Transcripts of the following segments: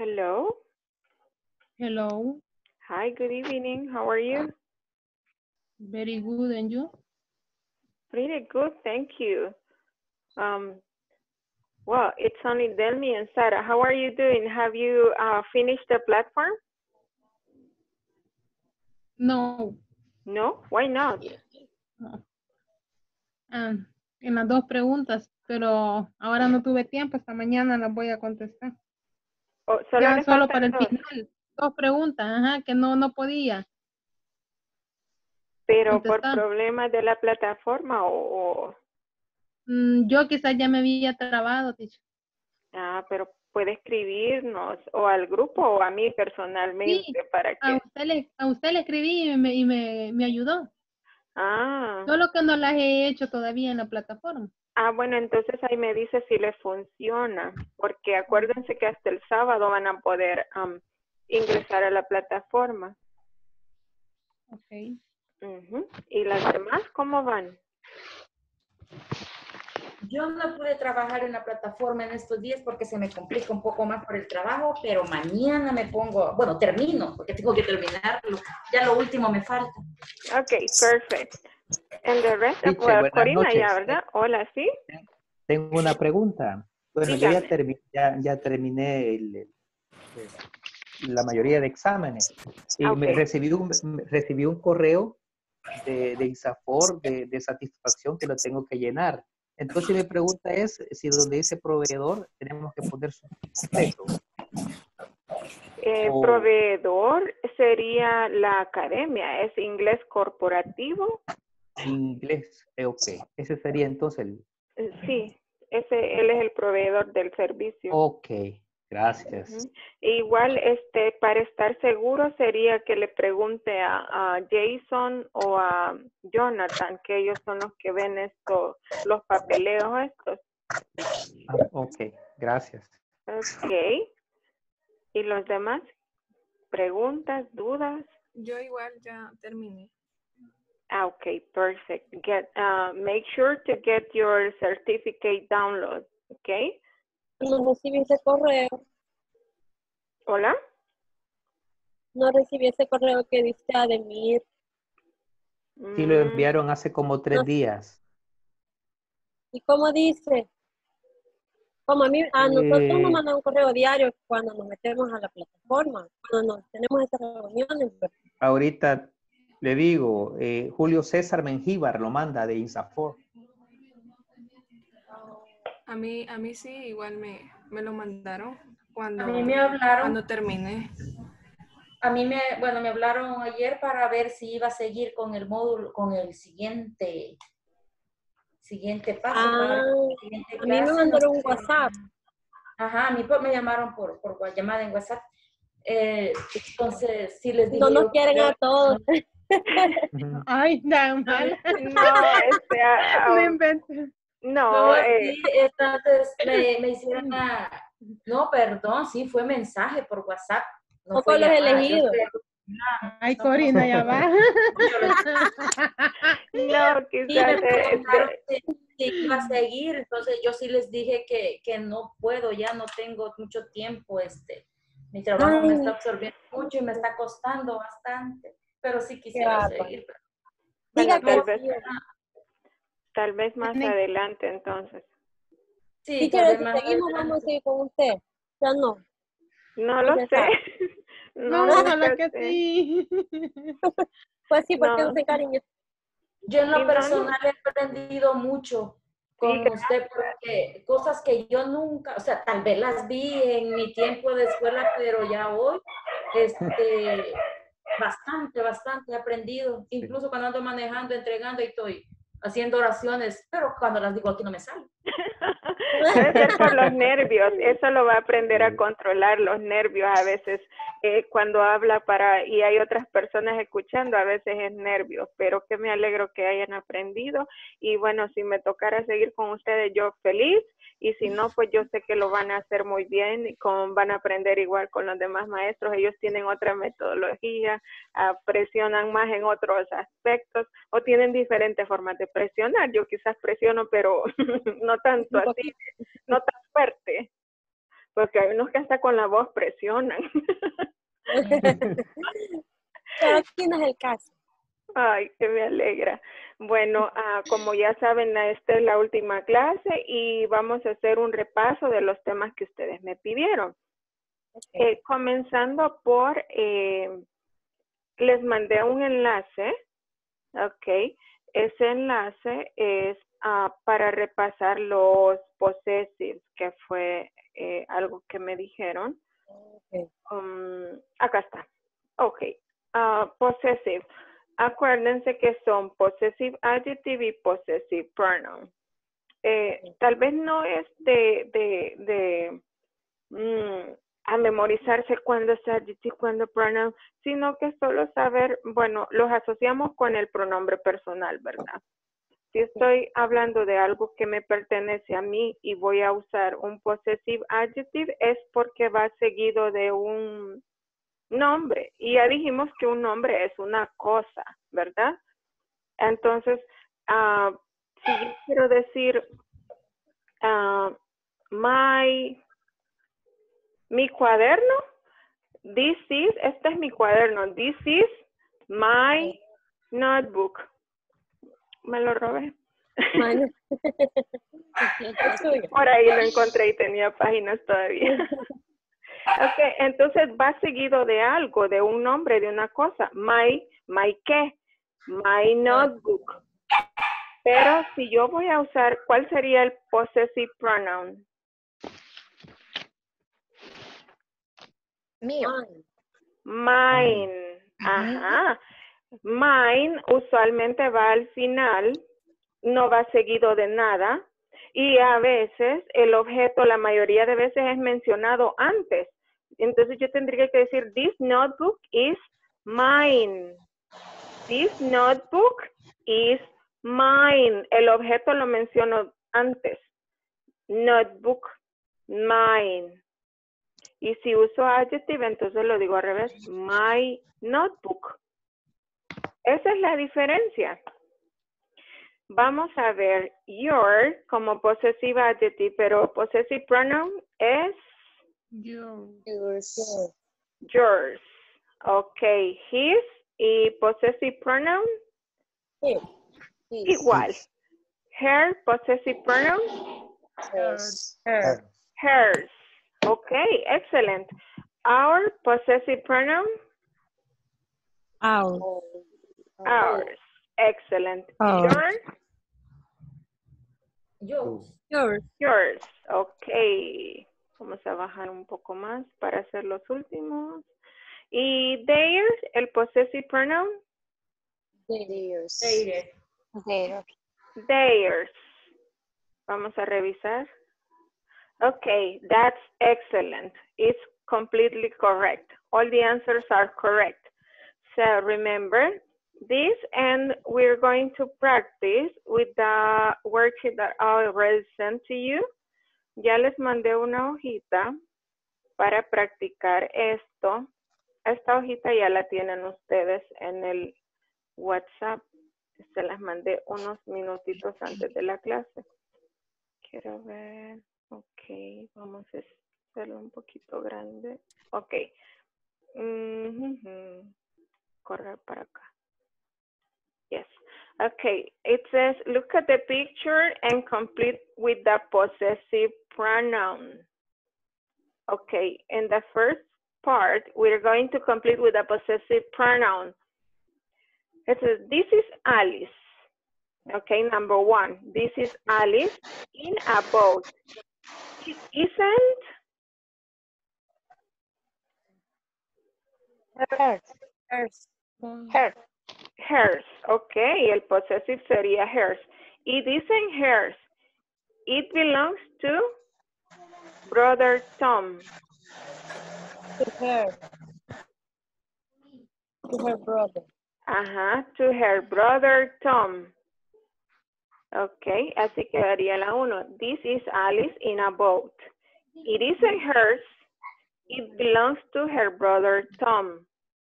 Hello. Hello. Hi, good evening. How are you? Very good, and you? Pretty good, thank you. Well, it's only Delmi and Sarah. How are you doing? Have you finished the platform? No. No, why not? No. En las dos preguntas, pero ahora no tuve tiempo. Esta mañana las voy a contestar. Oh, solo Ya le solo faltan para el dos. final. Dos preguntas, ajá, que no podía Pero por contestar. problemas de la plataforma o... Yo quizás ya me había trabado, teacher. Ah, pero puede escribirnos o al grupo o a mí personalmente Sí, para a que... usted le escribí y me ayudó. Ah. Solo que no las he hecho todavía en la plataforma. Ah, bueno, entonces ahí me dice si le funciona, porque acuérdense que hasta el sábado van a poder ingresar a la plataforma. Ok. ¿Y las demás cómo van? Yo no pude trabajar en la plataforma en estos días porque se me complica un poco más por el trabajo, pero mañana me pongo, bueno, termino, porque tengo que terminarlo. Ya lo último me falta. Ok, perfect. And the rest, Teacher, well, buenas Corina noches. ya, ¿verdad? Hola, ¿sí? Tengo una pregunta. Bueno, yo Dígame. ya terminé la mayoría de exámenes y Ok. recibí un correo de ISAFOR de satisfacción que lo tengo que llenar. Entonces mi pregunta es si donde dice proveedor tenemos que poner su completo. Proveedor sería la academia, es inglés corporativo. Inglés, ok. Ese sería entonces el... Sí, él es el proveedor del servicio. Ok, gracias. Igual, para estar seguro sería que le pregunte a Jason o a Jonathan, que ellos son los que ven esto, los papeleos estos. Ok, gracias. Ok. ¿Y los demás? ¿Preguntas, dudas? Yo igual ya terminé. Ok, perfect. Make sure to get your certificate download, ok? No recibí ese correo. ¿Hola? No recibí ese correo que dice Ademir. Sí, lo enviaron hace como 3 días. ¿Y cómo dice? Como a nosotros nos mandan un correo diario cuando nos metemos a la plataforma, cuando tenemos esas reuniones. Ahorita le digo, Julio César Mengíbar lo manda de INSAFOR. A mí sí, igual me lo mandaron cuando, A mí me hablaron. cuando terminé. A mí me hablaron ayer para ver si iba a seguir con el módulo, con el siguiente paso. Para la siguiente a mí me clase, mandaron no un sé. WhatsApp. Ajá, a mí me llamaron por llamada en WhatsApp. Entonces, sí les dije No nos yo, quieren a todos. Ay, tan mal. No, No inventes. no, sí, entonces me hicieron no, perdón, sí, fue mensaje por WhatsApp. No O fue con los llamada. Yo elegidos. Ay, Corina, ya va. no, Sí, quizás me preguntaron si iba a seguir, entonces yo sí les dije que no puedo, ya no tengo mucho tiempo, mi trabajo me está absorbiendo mucho y me está costando bastante, pero sí quisiera seguir. bueno, Diga tal vez más adelante entonces. Sí, pero tal vez si más seguimos adelante. vamos a seguir con usted. Ya no. No lo se sé. sabe. No, ojalá que sí. Pues sí, porque No. usted cariño. Yo en Y lo no, personal he aprendido mucho con usted porque cosas que yo nunca, o sea, tal vez las vi en mi tiempo de escuela, pero ya hoy, bastante he aprendido. Incluso cuando ando manejando, entregando y estoy haciendo oraciones, pero cuando las digo aquí no me salen. Debe ser por los nervios, eso lo va a aprender a controlar, los nervios a veces cuando habla y hay otras personas escuchando, a veces es nervios, pero que me alegro que hayan aprendido y bueno, si me tocara seguir con ustedes yo feliz y si no, pues yo sé que lo van a hacer muy bien y van a aprender igual con los demás maestros, ellos tienen otra metodología, presionan más en otros aspectos o tienen diferentes formas de presionar, yo quizás presiono pero no tanto así, no tan fuerte. porque hay unos que hasta con la voz presionan. Pero aquí no es el caso. Ay, que me alegra. Bueno, como ya saben, esta es la última clase y vamos a hacer un repaso de los temas que ustedes me pidieron. Comenzando por, les mandé un enlace, ok. Ese enlace es para repasar los possessives, que fue algo que me dijeron. Okay. Acá está. Ok. Possessive. Acuérdense que son possessive adjective y possessive pronoun. Tal vez no es a memorizarse cuándo es adjective, cuándo pronoun, sino que solo saber, bueno, los asociamos con el pronombre personal, ¿verdad? Si estoy hablando de algo que me pertenece a mí y voy a usar un possessive adjective, es porque va seguido de un nombre. Y ya dijimos que un nombre es una cosa, ¿verdad? Entonces, si yo quiero decir mi cuaderno, este es mi cuaderno, this is my notebook. Me lo robé. Bueno. Por ahí lo encontré y tenía páginas todavía. Ok, entonces va seguido de algo, de un nombre, de una cosa. My ¿qué? My notebook. Pero si yo voy a usar, ¿cuál sería el possessive pronoun? Mío. Mine. Ajá. Mine usualmente va al final, no va seguido de nada. Y a veces el objeto, la mayoría de veces es mencionado antes. Entonces yo tendría que decir, this notebook is mine. This notebook is mine. El objeto lo menciono antes. Notebook, mine. Y si uso adjective, entonces lo digo al revés. My notebook. Esa es la diferencia. Vamos a ver your como possessive adjective, pero possessive pronoun es yours. Ok, his y possessive pronoun igual. Her possessive pronoun hers. Ok, excellent. Our possessive pronoun ours. Excellent. Yours. Ok. Vamos a bajar un poco más para hacer los últimos. Y theirs, el possessive pronoun. Theirs. Vamos a revisar. Okay, that's excellent. It's completely correct. All the answers are correct. So remember this, and we're going to practice with the worksheet that I already sent to you. Ya les mandé una hojita para practicar esto. Esta hojita ya la tienen ustedes en el WhatsApp. Se las mandé unos minutitos antes de la clase. Quiero ver. Ok, vamos a hacerlo un poquito grande. Ok. Correr para acá. Yes. Okay, it says, look at the picture and complete with the possessive pronoun. Okay, in the first part, we're going to complete with a possessive pronoun. It says, this is Alice. Okay, number one, this is Alice in a boat. It isn't hers. Okay, el possessive sería hers. It isn't hers. It belongs to brother Tom. To her brother. To her brother Tom. Ok, así quedaría la 1. This is Alice in a boat. It isn't hers. It belongs to her brother Tom.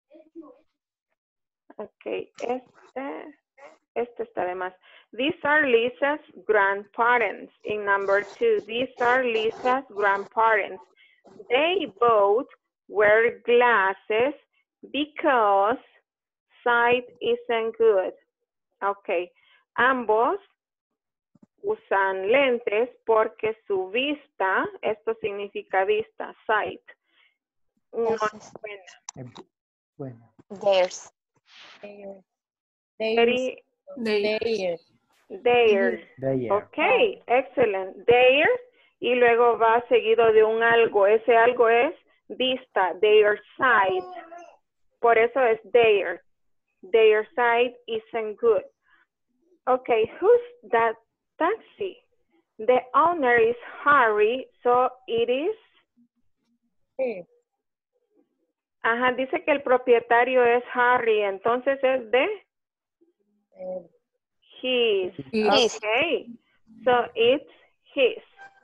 Ok, este está de más. These are Lisa's grandparents. In number 2, these are Lisa's grandparents. They both wear glasses because sight isn't good. Ok. Ambos usan lentes porque su vista, esto significa vista, sight, no es buena. Bueno. Theirs. Theirs. Very- Theirs. Theirs. There. Ok, excelente. Theirs, y luego va seguido de un algo. Ese algo es vista, their sight. Por eso es their. Their sight isn't good. Okay, who's that taxi? The owner is Harry, so it is. Sí. Ajá, dice que el propietario es Harry, entonces es de his. His. Okay, so it's his.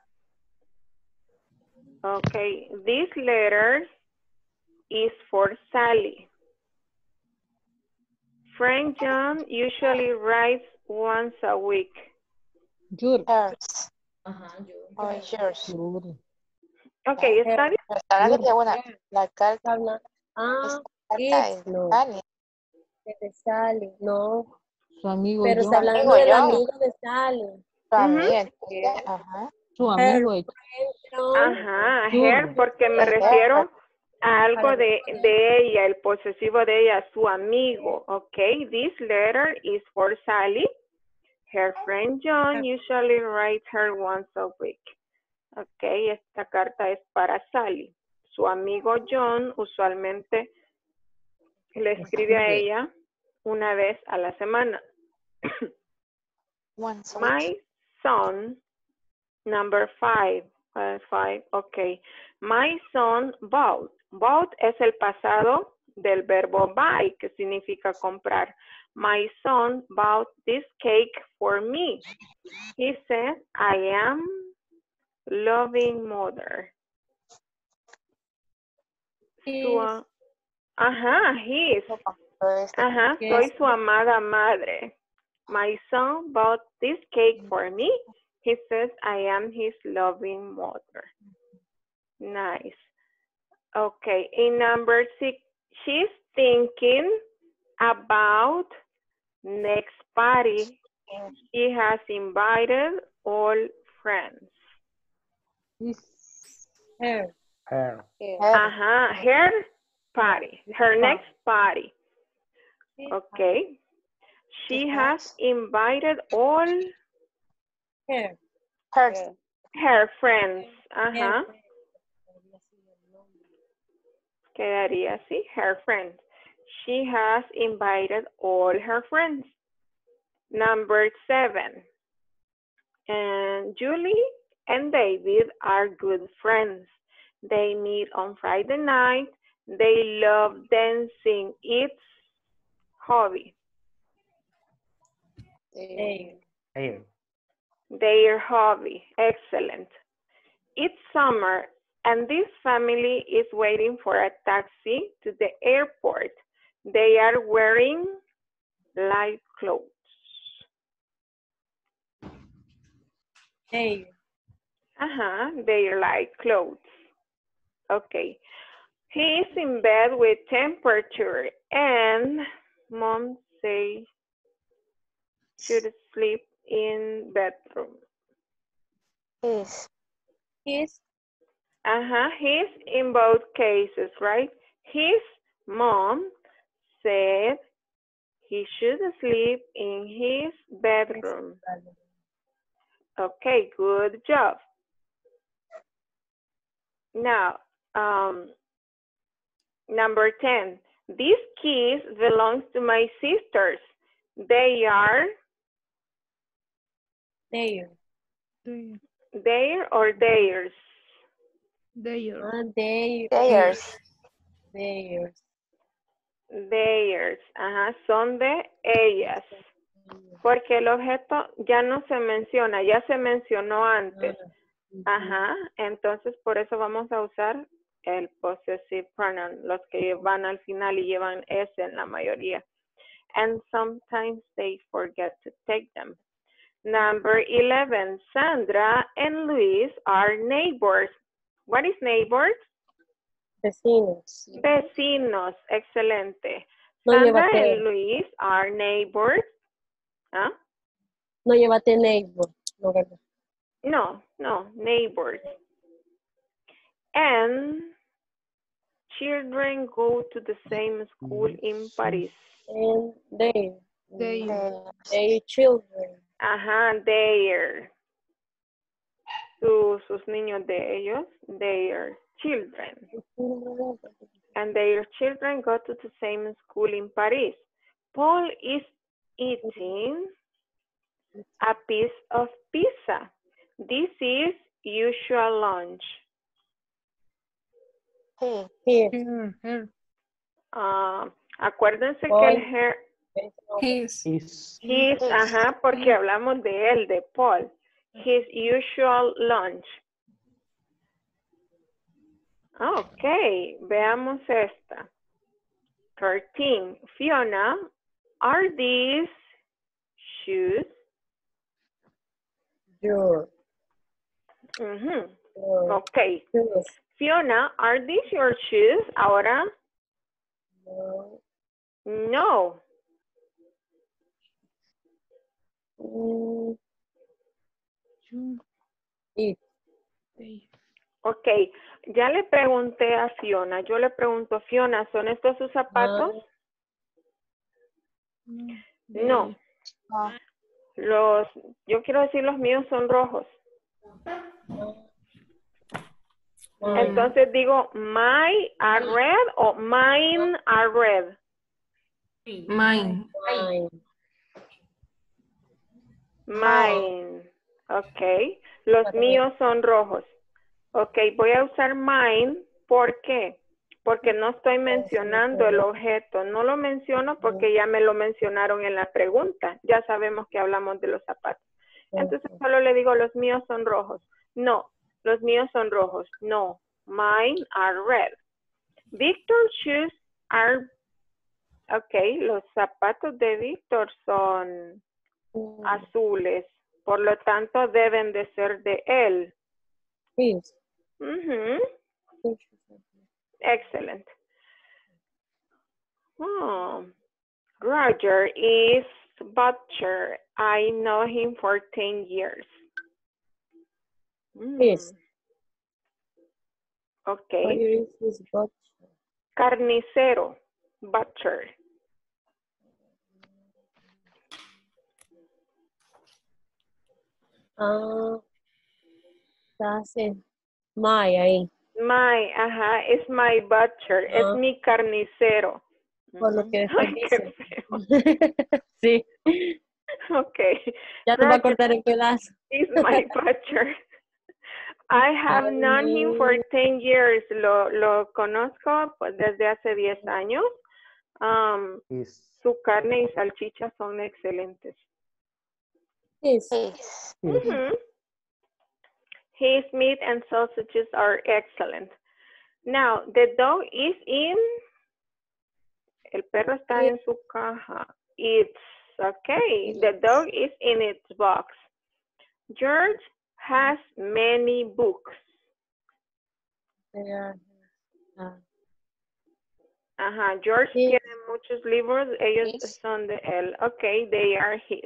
Okay, this letter is for Sally. Frank John usually writes once a week. Hers. Ajá, yo. Or yours. Okay, está bien. Ahora que una, la carta, Habla. Ah, carta it's es no. Dani. De Sally, no. Su amigo Pero yo. está hablando Amigo del yo. amigo de Sally. Su amiga, entonces, ajá. Su amigo. Ajá, Sure. her, porque me Her. refiero a algo de ella, el posesivo de ella, su amigo. Okay, this letter is for Sally. Her friend John usually writes her once a week. Okay, esta carta es para Sally. Su amigo John usualmente le escribe a ella una vez a la semana. Once a My week. son, number 5. 5, okay. My son bought. Bought es el pasado del verbo buy, que significa comprar. My son bought this cake for me. He said, I am loving mother. Ajá, his. Ajá, soy su amada madre. My son bought this cake for me. He says, I am his loving mother. Nice. Okay, in number 6, she's thinking about next party. She has invited all friends. Her. Her. Ajá, her party, her next party. Okay. She has invited all Her. Hers. her friends. Ajá. Quedaría así, her friends. She has invited all her friends. Number 7. And Julie and David are good friends. They meet on Friday night. They love dancing. It's hobby. Her. Their hobby. Excellent. It's summer and this family is waiting for a taxi to the airport. They are wearing light clothes. Hey. They light clothes. Okay. He is in bed with temperature and mom says should sleep in bedroom. His. His. He's in both cases, right? His mom said he should sleep in his bedroom. Okay, good job. Now, number 10. These keys belong to my sisters. They are There. their or theirs? Theirs. Theirs. Theirs. Son de ellas. Porque el objeto ya no se menciona, ya se mencionó antes. Entonces por eso vamos a usar el possessive pronoun, los que van al final y llevan S en la mayoría. And sometimes they forget to take them. Number 11, Sandra and Luis are neighbors. What is neighbors? Vecinos. Vecinos, excelente. No Sandra lleva and Luis are neighbors. ¿Ah? No llévate neighbor. No, ¿verdad? No, neighbors. And children go to the same school in Paris. And they They children. Ajá, their. Sus niños de ellos, their children. And their children go to the same school in Paris. Paul is eating a piece of pizza. This is usual lunch. he Here. Her. Acuérdense que Paul. el her, His. his, ajá, porque hablamos de él, de Paul. His usual lunch. Ok, veamos esta. 13. Fiona, are these shoes? Your. Ujú. Your. Ok. Shoes. Fiona, are these your shoes? Ahora, No. no. Mm, You. It. They. Ok, ya le pregunté a Fiona. Yo le pregunto, Fiona, ¿son estos sus zapatos? No. No. ah, Yo quiero decir los míos son rojos. Entonces digo, my are red o mine are red. Mine. Mine. Mine. Ok. Los míos son rojos. Ok, voy a usar mine. ¿Por qué? Porque no estoy mencionando el objeto. No lo menciono porque ya me lo mencionaron en la pregunta. Ya sabemos que hablamos de los zapatos. Entonces solo le digo, los míos son rojos. No, los míos son rojos. No, mine are red. Victor's shoes are... Ok, los zapatos de Víctor son azules. Por lo tanto, deben de ser de él. His. Ujú. Excellent. Oh, Roger is butcher. I know him for 10 years. His. Okay. Where is his butcher? Carnicero. Butcher. That's it. My ahí. My, ajá, es my butcher. Es mi carnicero. Por lo que después Ay, qué dice. feo. Sí. Okay. Ya te va a Roger cortar el pedazo. is my butcher. I have known him for 10 years. Lo conozco pues, desde hace 10 años. Su carne y salchicha son excelentes. His. his His meat and sausages are excellent. Now, the dog is in... El perro está en su caja. It's okay. The dog is in its box. George has many books. Ajá, George tiene muchos libros. Ellos son de él. Okay, they are his.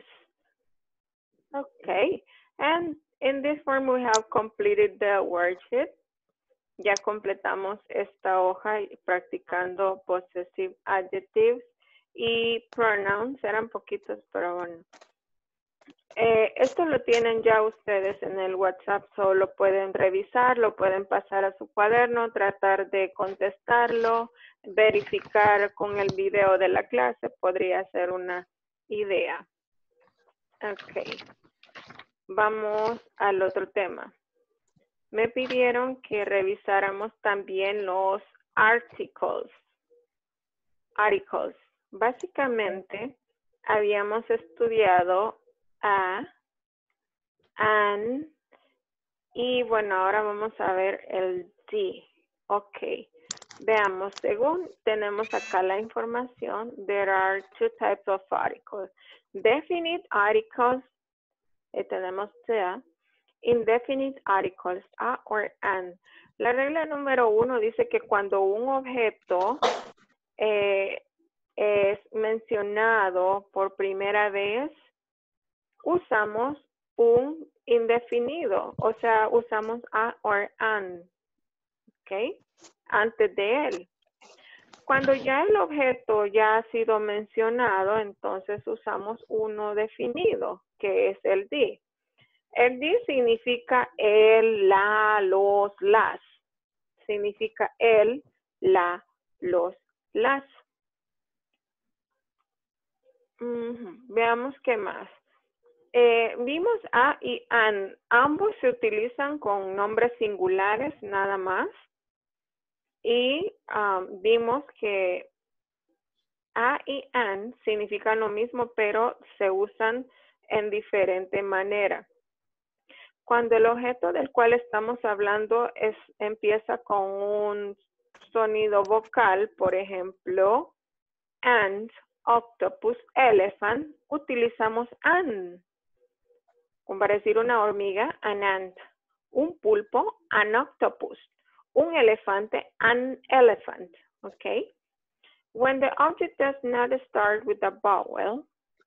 Okay, and in this form we have completed the worksheet. Ya completamos esta hoja practicando possessive adjectives y pronouns. Eran poquitos, pero bueno. Esto lo tienen ya ustedes en el WhatsApp, solo pueden revisar, lo pueden pasar a su cuaderno, tratar de contestarlo, verificar con el video de la clase, podría ser una idea. Ok, vamos al otro tema. Me pidieron que revisáramos también los articles. Básicamente, habíamos estudiado a, an, y bueno, ahora vamos a ver el D. Ok, veamos, según tenemos acá la información, there are two types of articles. Definite articles, tenemos the, indefinite articles, a or an. La regla número 1 dice que cuando un objeto es mencionado por primera vez, usamos un indefinido, o sea, usamos a or an, ¿ok? Antes de él. Cuando ya el objeto ya ha sido mencionado, entonces usamos uno definido, que es el the. El the significa el, la, los, las. Significa el, la, los, las. Veamos qué más. Vimos a y an. Ambos se utilizan con nombres singulares nada más. Y vimos que a y an significan lo mismo, pero se usan en diferente manera. Cuando el objeto del cual estamos hablando empieza con un sonido vocal, por ejemplo, ant, octopus, elephant, utilizamos an. Como para decir una hormiga, an ant. Un pulpo, an octopus. Un elefante, an elephant. Okay? When the object does not start with a vowel,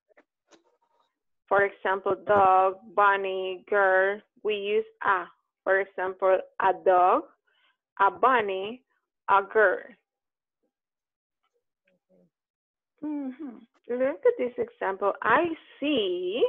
for example, dog, bunny, girl, we use a. For example, a dog, a bunny, a girl. Look at this example. I see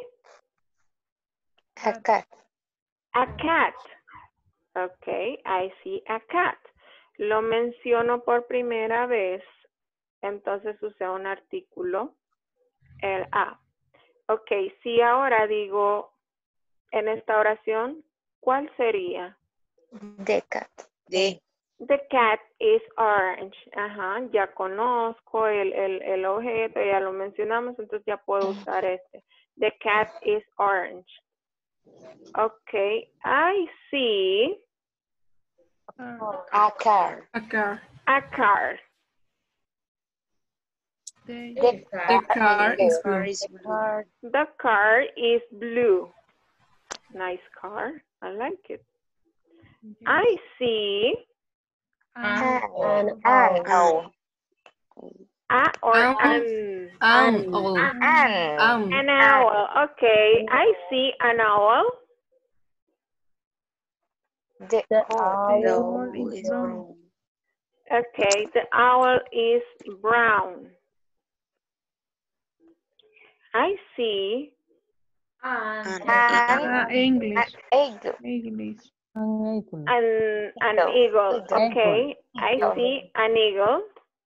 A cat. a cat. Okay, I see a cat. Lo menciono por primera vez, entonces usé un artículo, el a. Ok, si ahora digo en esta oración, ¿cuál sería? The cat. The cat is orange. Ajá, ya conozco el objeto, ya lo mencionamos, entonces ya puedo usar este. The cat is orange. Ok, I see A car. A car. a car. The car is blue. The car is blue. Nice car. I like it. I see An owl. a or An owl. an owl. Okay, I see an owl. The owl is brown. Okay, the owl is brown. I see English. Eagle. English. an eagle. Okay, I see an eagle.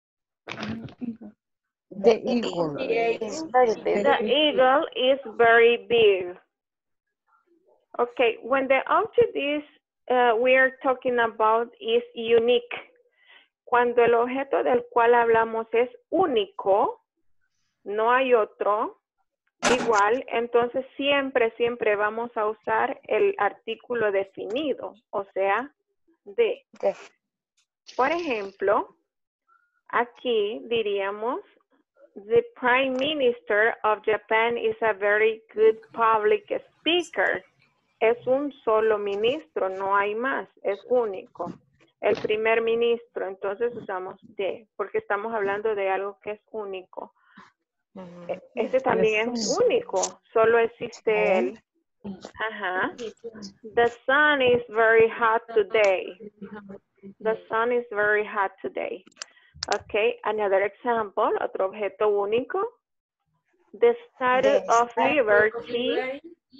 The eagle is very big. The eagle is very big. Okay, when the object is we are talking about is unique. Cuando el objeto del cual hablamos es único, no hay otro igual, entonces siempre vamos a usar el artículo definido, o sea, de. Por ejemplo, aquí diríamos, the Prime Minister of Japan is a very good public speaker. Es un solo ministro, no hay más, es único. El primer ministro, entonces usamos de, porque estamos hablando de algo que es único. Este también es único, solo existe él. Ajá. The sun is very hot today. The sun is very hot today. Okay, another example, otro objeto único. The Statue of Liberty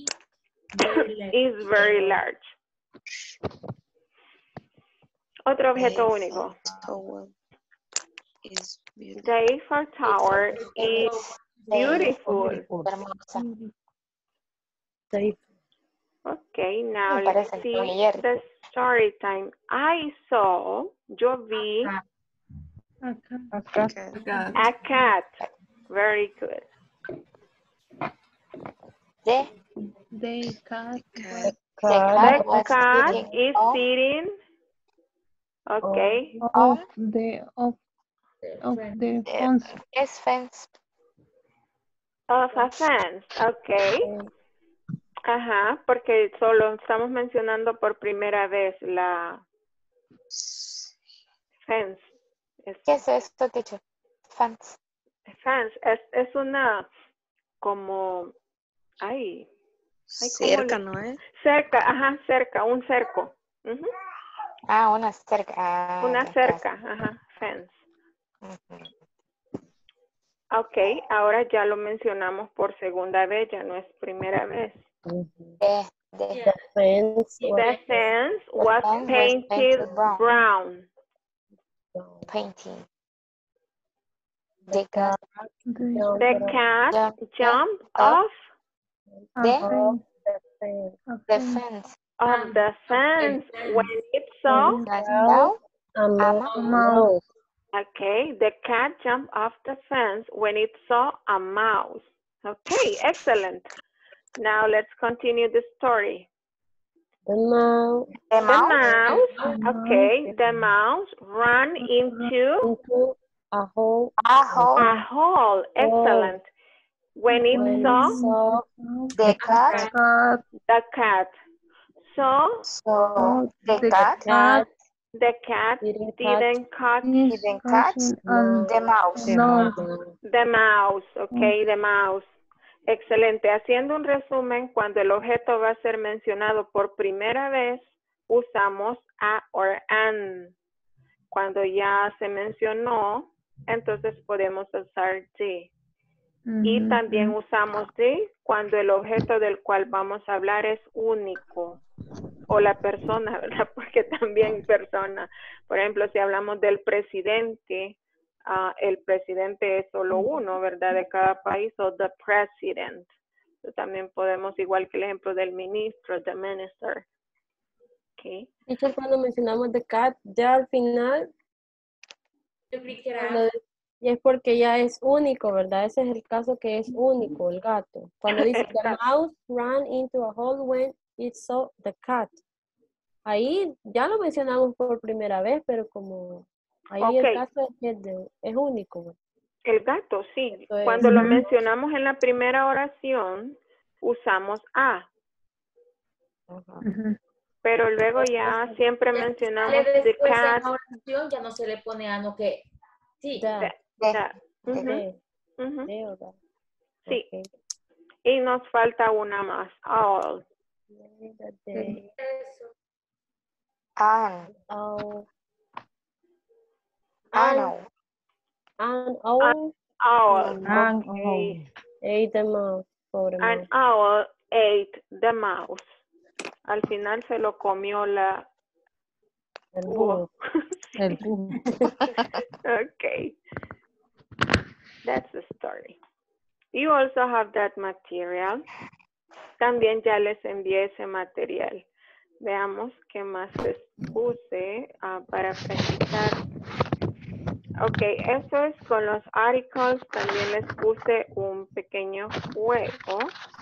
is very large. Otro objeto único. The Eiffel Tower is beautiful. Okay, now let's see the story time. I saw, yo vi a cat. Very good. The cat. The cat is sitting. Okay. Of the fence. Of a fence. Okay. Ajá, porque solo estamos mencionando por primera vez la fence. ¿Qué es esto, teacher? Fence. Fence es una como, ay, Cerca, ¿no es? cerca, ajá, cerca, un cerco. Ujú. Ah, una cerca. Ah, Una ya, cerca, ajá, fence. Ujú. Ok, ahora ya lo mencionamos por segunda vez, ya no es primera vez. The Yeah. Fence Sí, The fence was fence was painted painted brown. brown. Painting. The cat The cat jumped jumped off off the fence. of the fence when it saw, That's now a mouse. mouse. okay, the cat jumped off the fence when it saw a mouse. Okay, excellent. Now let's continue the story. The mouse The The mouse mouse, okay, the mouse ran into into a hole a hole. a hole. Excellent. When it when saw it saw The cat. the cat. So So the cat the cat didn't didn't catch didn't catch the mouse. the mouse, okay, the mouse. Excelente. Haciendo un resumen, cuando el objeto va a ser mencionado por primera vez, usamos a or an. Cuando ya se mencionó, entonces podemos usar the. Y también usamos the cuando el objeto del cual vamos a hablar es único. O la persona, ¿verdad? Porque también persona. Por ejemplo, si hablamos del presidente, el presidente es solo uno, ¿verdad? De cada país, o the president. También podemos, igual que el ejemplo del ministro, the minister. Okay. Dicho cuando mencionamos the cat, ya al final, Yo creí que era cuando- y es porque ya es único, ¿verdad? Ese es el caso que es único, el gato. Cuando dice the Exacto. mouse ran into a hole when it saw the cat. Ahí ya lo mencionamos por primera vez, pero como ahí Ok. el caso es que es único. El gato, sí. Eso es. Cuando lo mencionamos en la primera oración, usamos a. Pero luego ya siempre mencionamos the después en cat. la oración ya no se le pone a no que sí. The, Ujú, the, ujú. the, ¿verdad? Sí. Ok. Y nos falta una más. All. The, Eso. An. oh, Ano. an owl Owl. An Okay. ate the mouse. Pobre An mouse. owl ate the mouse. Al final se lo comió la... El búho. El búho. Okay. That's the story. You also have that material. También ya les envié ese material. Veamos qué más les puse para practicar. Ok, eso es con los articles. También les puse un pequeño juego.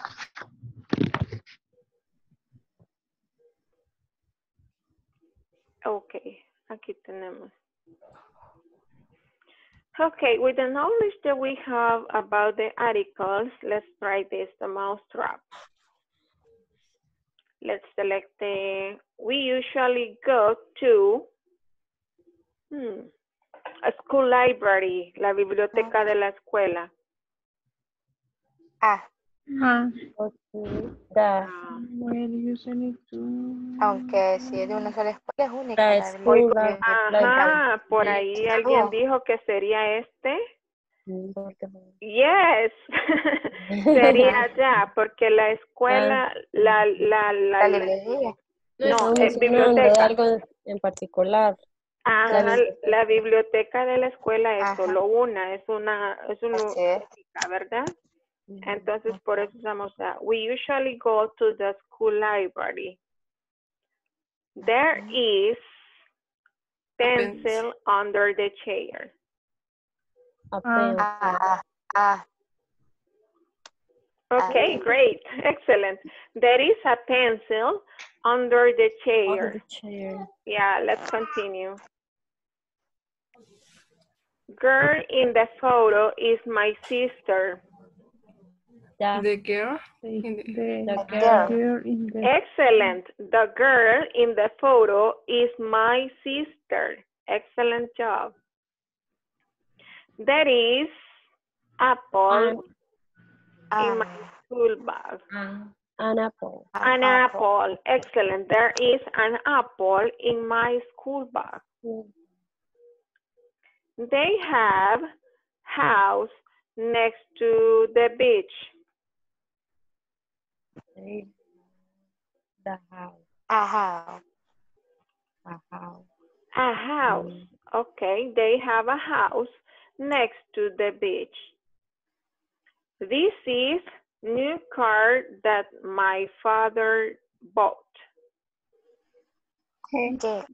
Ok, aquí tenemos. Okay, with the knowledge that we have about the articles, let's try this, the mousetrap. Let's select the, we usually go to a school library, la biblioteca de la escuela. Ah. The, Aunque si es de una sola escuela es única. the La school biblioteca. Ajá, por ahí alguien dijo que sería este. Yes, sería ya, porque la escuela, la librería. no, Estamos es mencionando de biblioteca. algo en particular. Ajá, la biblioteca de la escuela es Ajá. solo una, es una Así es. única, ¿verdad? Entonces, por eso usamos we usually go to the school library. There is pencil under the chair. A pen. Okay, great. Excellent. There is a pencil under the chair. Under the chair. Yeah, let's continue. Girl in the photo is my sister. The girl. The girl. girl. Excellent. The girl in the photo is my sister. Excellent job. There is apple in my school bag. An apple. An apple. Excellent. There is an apple in my school bag. They have house next to the beach. The house. A house. A house. A house. Okay, they have a house next to the beach. This is new car that my father bought. Dick.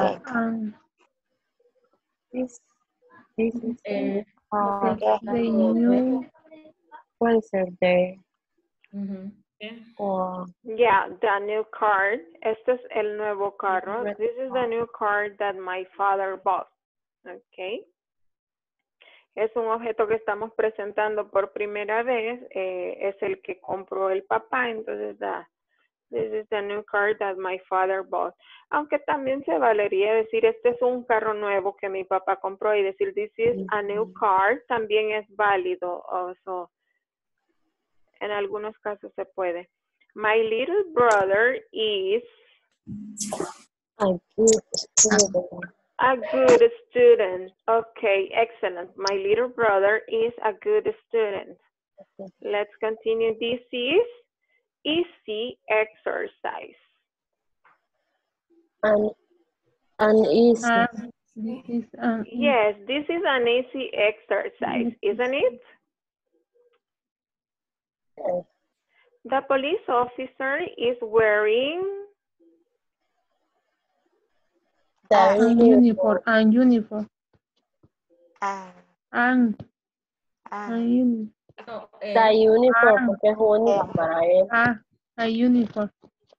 This is Eh, the new. Puede ser de ujú. o Yeah, the new car. Este es el nuevo carro. This is the new car that my father bought. Okay. Es un objeto que estamos presentando por primera vez. Es el que compró el papá. Entonces, this is the new car that my father bought. Aunque también se valería decir, este es un carro nuevo que mi papá compró y decir, this is a new car, también es válido. Also, en algunos casos se puede. My little brother is a good student. a good student. Okay, excellent. My little brother is a good student. Let's continue. This is easy exercise. An easy. Yes, this is an easy exercise, isn't it? Yes. The police officer is wearing Uniform. Uniform. No, The uniform, porque es único para él. A uniform.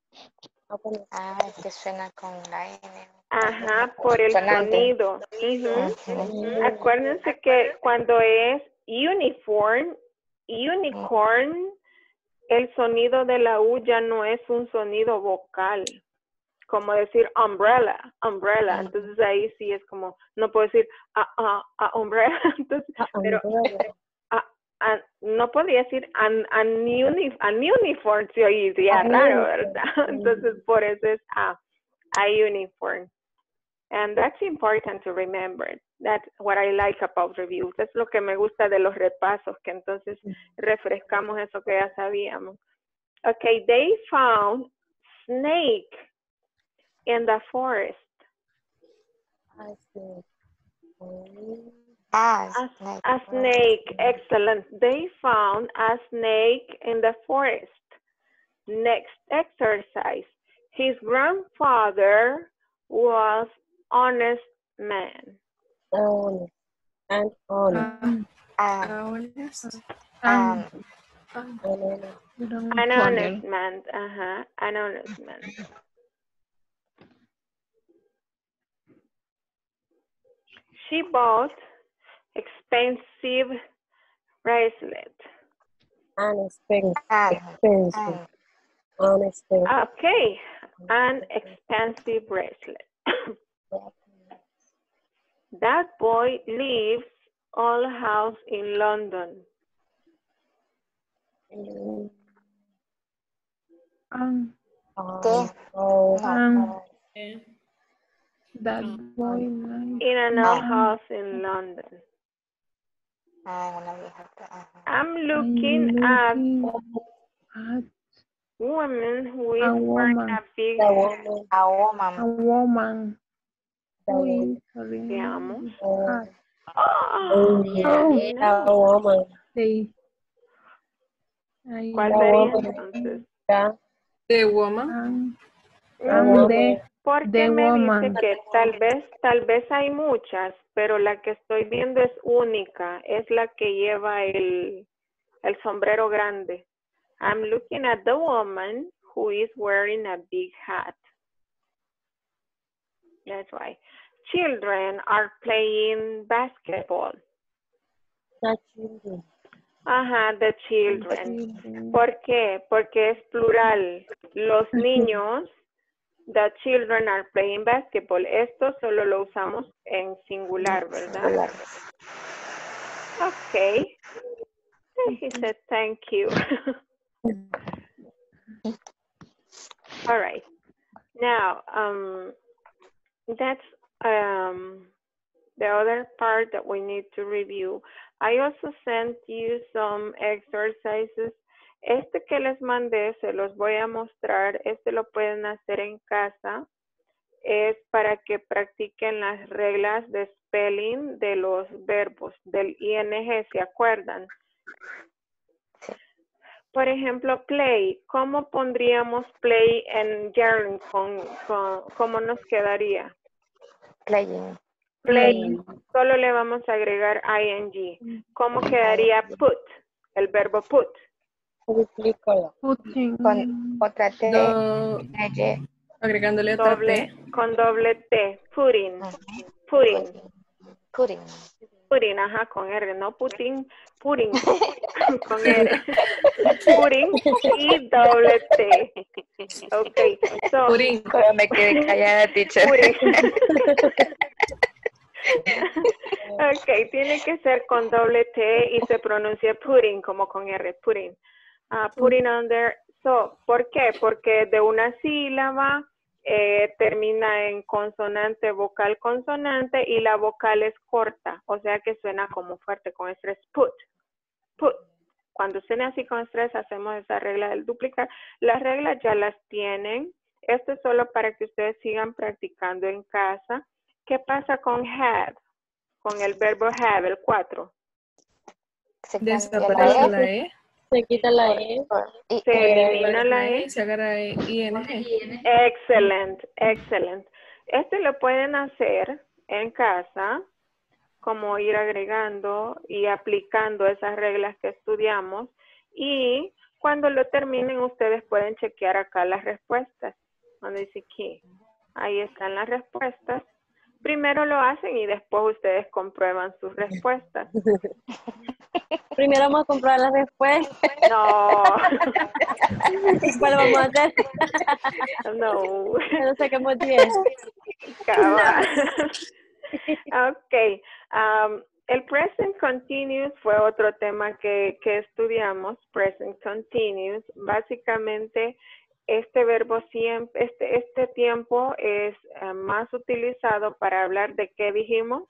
Es que suena con la N. Ajá, por el Sonante. sonido. Acuérdense que cuando es uniform, unicorn, el sonido de la U ya no es un sonido vocal. Como decir umbrella, umbrella. Entonces ahí sí es como, no puedo decir umbrella. Entonces, pero no podría decir an uniform, se oiría raro, ¿verdad? Entonces por eso es a uniform. And that's important to remember. That's what I like about reviews. Es lo que me gusta de los repasos, que entonces refrescamos eso que ya sabíamos. Okay, they found snake in the forest. A snake, excellent. They found a snake in the forest. Next exercise. His grandfather was honest man. Honest. And honest. Honest. An honest man. An honest man. She bought expensive bracelet. Expensive. Okay, an expensive bracelet. That boy lives all house in London. That boy in an old house in London. I'm looking at woman who is wearing a big hat. A woman. Veamos. A woman. Sí. ¿Cuál sería entonces? The woman. Porque me dice que tal vez hay muchas, pero la que estoy viendo es única, es la que lleva el sombrero grande. I'm looking at the woman who is wearing a big hat. That's why. Children are playing basketball. Ajá, the children. ¿Por qué? Porque es plural. Los niños, the children are playing basketball. Esto solo lo usamos en singular, ¿verdad? Okay. He said thank you. All right. Now, that's the other part that we need to review. I also sent you some exercises. Este que les mandé, se los voy a mostrar. Este lo pueden hacer en casa. Es para que practiquen las reglas de spelling de los verbos, del ING, ¿se acuerdan? Por ejemplo, play. ¿Cómo pondríamos play en gerund? ¿Cómo nos quedaría? Playing. Playing. Solo le vamos a agregar ing. ¿Cómo quedaría put? El verbo put. Putting. Con otra T. Y. Agregándole otra T. Con doble T. Putting. Putting. Pudding. Pudding, ajá, con R, no pudding, pudding, con R. Pudding y doble T. Ok, so. Pudding. Pero me quedé callada, teacher. Pudding. Ok, tiene que ser con doble T y se pronuncia pudding como con R, pudding. Putting under. So, ¿por qué? Porque de una sílaba termina en consonante, vocal, consonante y la vocal es corta, o sea que suena como fuerte con estrés. Put, put. Cuando suena así con estrés hacemos esa regla del duplicar. Las reglas ya las tienen. Esto es solo para que ustedes sigan practicando en casa. ¿Qué pasa con have? Con el verbo have, el 4. Desaparece la E. Se quita la E. Se elimina la E. Se agarra ING. Excelente, excelente. Este lo pueden hacer en casa, como ir agregando y aplicando esas reglas que estudiamos. Y cuando lo terminen, ustedes pueden chequear acá las respuestas. Donde dice que ahí están las respuestas. Primero lo hacen y después ustedes comprueban sus respuestas. Primero vamos a comprar las respuestas. No. ¿Cuál vamos a hacer? No. Pero saquemos 10. Cabal. Ok. El present continuous fue otro tema que estudiamos. Present continuous. Básicamente, este verbo siempre, este tiempo es más utilizado para hablar de qué dijimos.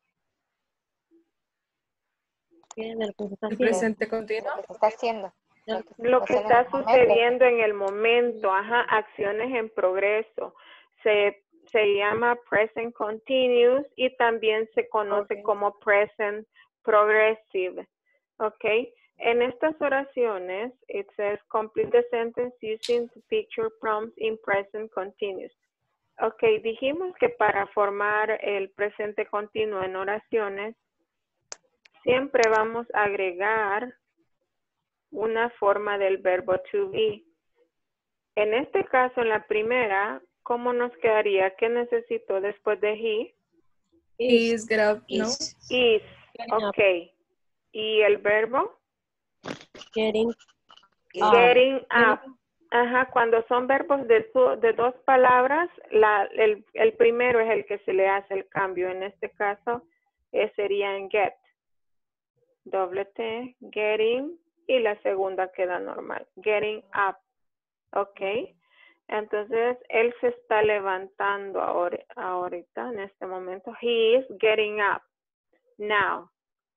El presente continuo. Lo que se está haciendo. Lo que está sucediendo en el momento, ajá, acciones en progreso. Se llama present continuous y también se conoce como present progressive. Ok. En estas oraciones, it says complete the sentence using the picture prompts in present continuous. Ok, dijimos que para formar el presente continuo en oraciones, siempre vamos a agregar una forma del verbo to be. En este caso, en la primera, ¿cómo nos quedaría? ¿Qué necesito después de he? Is, get up, no? Is, ok. ¿Y el verbo? Getting up. Ajá, cuando son verbos de dos palabras, el primero es el que se le hace el cambio. En este caso, sería en get. Doble T, getting, y la segunda queda normal. Getting up. Ok. Entonces, él se está levantando ahorita, en este momento. He is getting up. Now.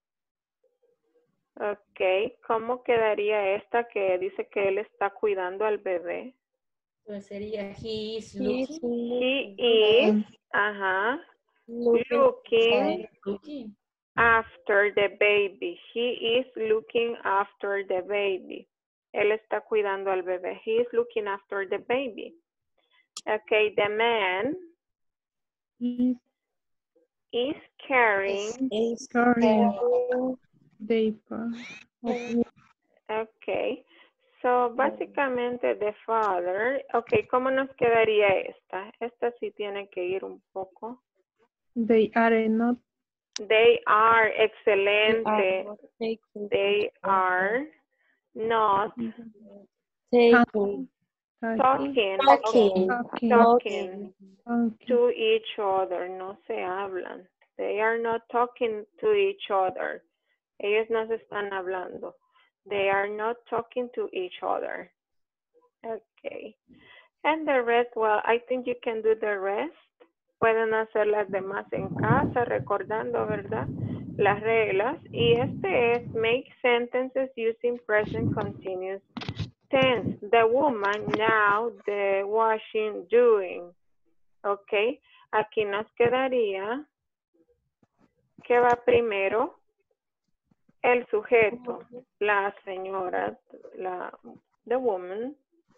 Ok. ¿Cómo quedaría esta que dice que él está cuidando al bebé? Pues sería he is looking. He is, ajá, looking after the baby. He is looking after the baby. Él está cuidando al bebé. He is looking after the baby. Okay, the man is carrying paper. Okay. So, básicamente, the father. Okay, ¿cómo nos quedaría esta? Esta sí tiene que ir un poco. They are not They are excelente. They are not taking, talking to each other. No se hablan. They are not talking to each other. Ellos no se están hablando. They are not talking to each other. Okay. And the rest, well, I think you can do the rest. Pueden hacer las demás en casa, recordando, ¿verdad? Las reglas. Y este es make sentences using present continuous tense. The woman, now, the washing, doing. Ok. Aquí nos quedaría, ¿qué va primero? El sujeto, la señora, the woman.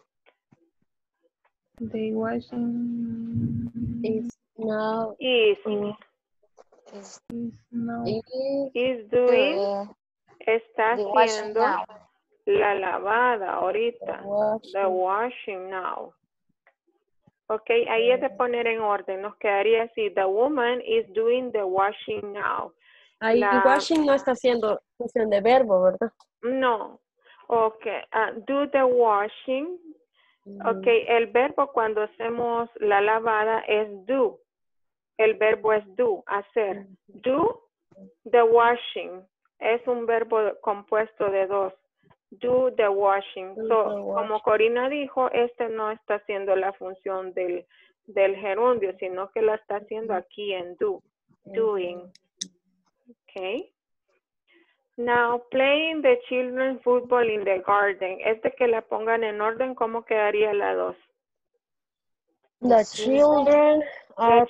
They washing is now, Is Is now. doing, doing está the washing haciendo now. la lavada ahorita. The washing now. Ok, ahí es de poner en orden. Nos quedaría así. The woman is doing the washing now. ahí washing no está haciendo función de verbo, ¿verdad? No. Ok, do the washing. Ok, el verbo cuando hacemos la lavada es do. El verbo es do, hacer. Do the washing. Es un verbo compuesto de dos. Do the washing. Como Corina dijo, este no está haciendo la función del gerundio, sino que la está haciendo aquí en do. Doing. Okay. Now, playing the children football in the garden. Este que la pongan en orden, ¿cómo quedaría la 2? The children are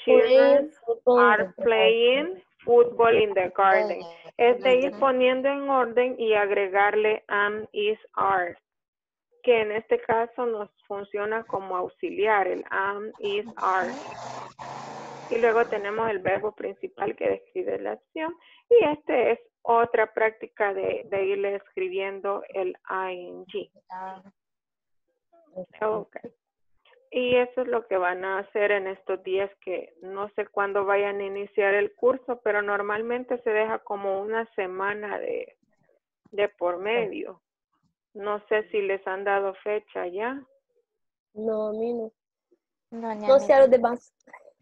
playing football in the garden. Es de ir poniendo en orden y agregarle am, is, are. Que en este caso nos funciona como auxiliar, el am, is, are. Y luego tenemos el verbo principal que describe la acción. Y este es otra práctica de irle escribiendo el ing. Okay. Y eso es lo que van a hacer en estos días que no sé cuándo vayan a iniciar el curso, pero normalmente se deja como una semana de por medio. No sé si les han dado fecha ya. No, a mí no. No sé a los demás.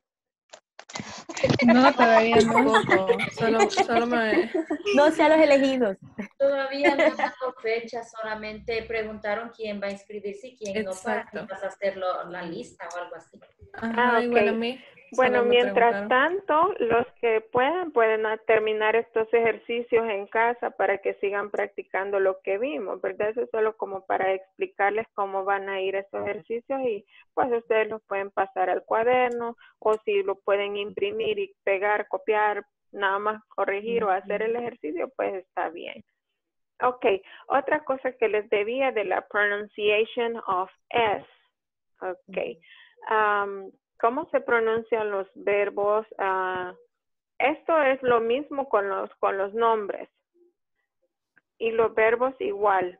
No, todavía no. Solo me... No sé a los elegidos. Todavía no han dado fecha, solamente preguntaron quién va a inscribirse y quién Exacto. no, para vas a hacer la lista o algo así. Ajá, igual a mí. Bueno, Solo me mientras preguntaron. tanto, los que pueden terminar estos ejercicios en casa para que sigan practicando lo que vimos, ¿verdad? Eso es solo como para explicarles cómo van a ir esos ejercicios y pues ustedes los pueden pasar al cuaderno o si lo pueden imprimir y pegar, copiar, nada más corregir o hacer el ejercicio, pues está bien. Ok, otra cosa que les debía de la pronunciation of S. Ok. ¿Cómo se pronuncian los verbos? Esto es lo mismo con los nombres. Y los verbos igual.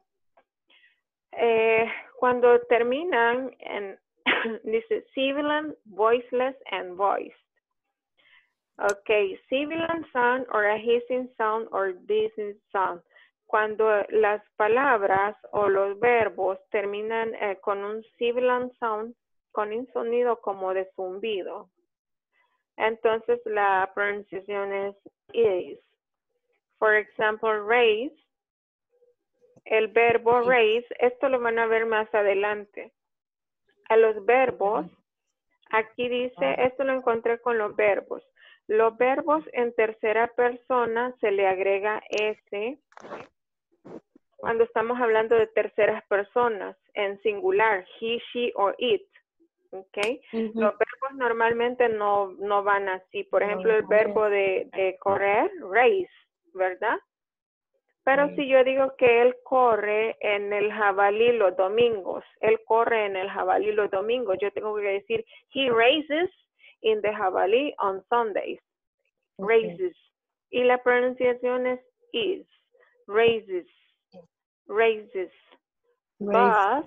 Cuando terminan en dice sibilant, voiceless, and voiced. Okay, sibilant sound or a hissing sound or dissonant sound. Cuando las palabras o los verbos terminan con un sibilant sound, con un sonido como de zumbido. Entonces la pronunciación es is. For example, raise. El verbo raise, esto lo van a ver más adelante. A los verbos, aquí dice, esto lo encontré con los verbos. Los verbos en tercera persona se le agrega S cuando estamos hablando de terceras personas, en singular, he, she, or it. Okay. Los verbos normalmente no van así. Por ejemplo, el verbo de correr, race, ¿verdad? Pero si yo digo que él corre en el jabalí los domingos, él corre en el jabalí los domingos, yo tengo que decir, he races in the jabalí on Sundays. Races. Y la pronunciación es is. Raises. Raises. Bus.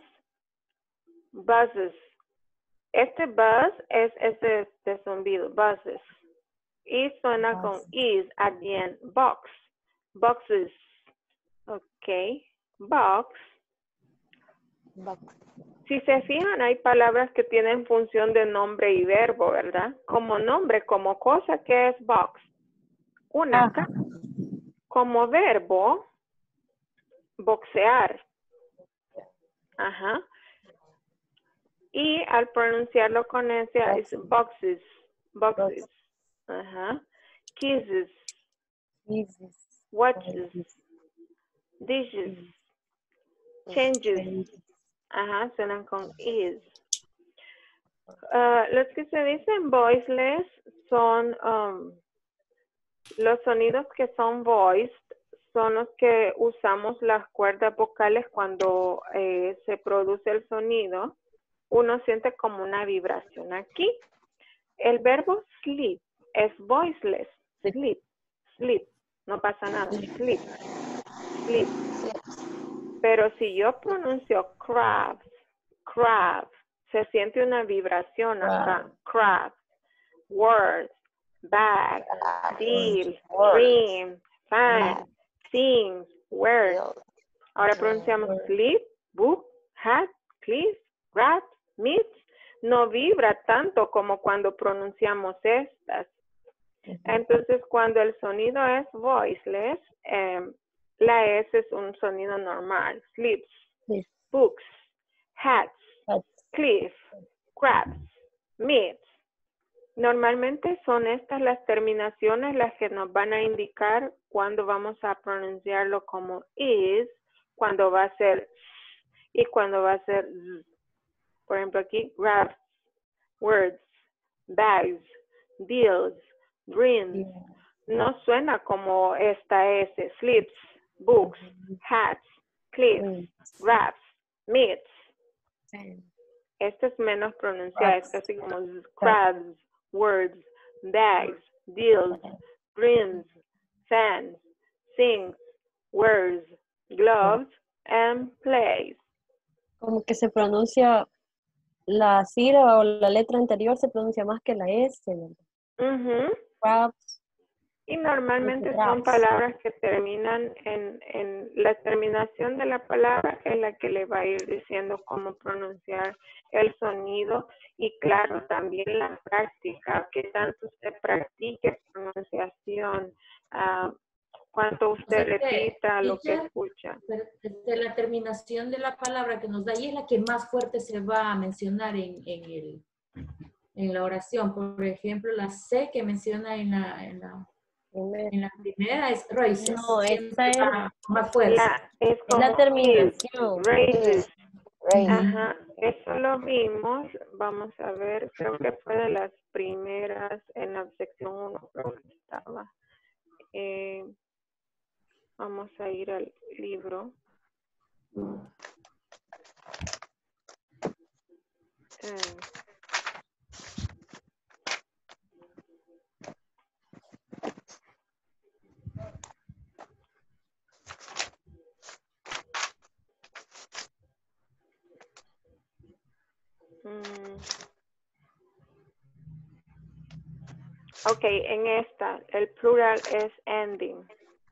Buses. Este bus es este zumbido, buses. Y suena con is at the end. Box. Boxes. Ok. Box. Si se fijan, hay palabras que tienen función de nombre y verbo, ¿verdad? Como nombre, como cosa, ¿qué es box? Una casa. Como verbo, boxear. Ajá. Y al pronunciarlo con S es boxes. Boxes. Ajá. Kisses. Watches. Dishes. Changes. Ajá, suenan con is. Los que se dicen voiceless son los sonidos que son voiced, son los que usamos las cuerdas vocales cuando se produce el sonido. Uno siente como una vibración aquí. El verbo sleep es voiceless. Sleep, sleep. No pasa nada. Sleep, sleep. Pero si yo pronuncio crabs, crab, se siente una vibración acá. Crab, words, bag, deal, dream, fan, sing, word. Ahora pronunciamos sleep, book, hat, cliff, rat, meat. No vibra tanto como cuando pronunciamos estas. Entonces, cuando el sonido es voiceless, la S es un sonido normal. Sleeps, books, hats, cliff, crabs, meats. Normalmente son estas las terminaciones las que nos van a indicar cuando vamos a pronunciarlo como is, cuando va a ser y cuando va a ser z. Por ejemplo aquí, grabs, words, bags, deals, dreams. No suena como esta S. Sleeps, books, hats, cliffs, wraps, meats. Esta es menos pronunciada. Es casi como crabs, words, bags, deals, dreams, fans, sings, wears, gloves, and plays. Como que se pronuncia la sílaba o la letra anterior se pronuncia más que la S, ¿verdad? Crabs. Y normalmente son palabras que terminan en la terminación de la palabra es la que le va a ir diciendo cómo pronunciar el sonido y claro, también la práctica, que tanto usted practique pronunciación, cuánto usted repita lo que escucha. La terminación de la palabra que nos da ahí es la que más fuerte se va a mencionar en la oración. Por ejemplo, la C que menciona en la primera es raises. No, esa es más fuerte. Es la terminación. Raises. Ajá, eso lo vimos. Vamos a ver, creo que fue de las primeras en la sección 1, creo que estaba. Vamos a ir al libro. Ok, en esta, el plural es ending.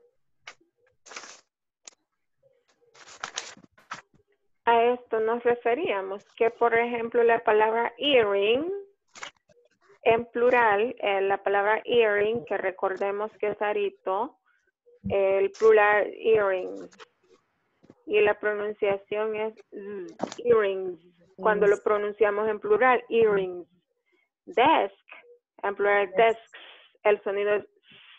A esto nos referíamos que, por ejemplo, la palabra earring, en plural, la palabra earring, que recordemos que es arito, el plural earrings. Y la pronunciación es earrings. Cuando lo pronunciamos en plural, earrings. Desk, en plural desks, el sonido es.